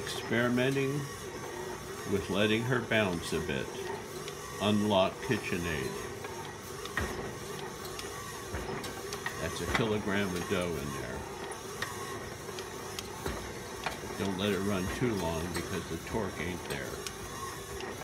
experimenting with letting her bounce a bit. Unlock Kitchenaid. That's 1 kilogram of dough in there. Don't let it run too long because the torque ain't there.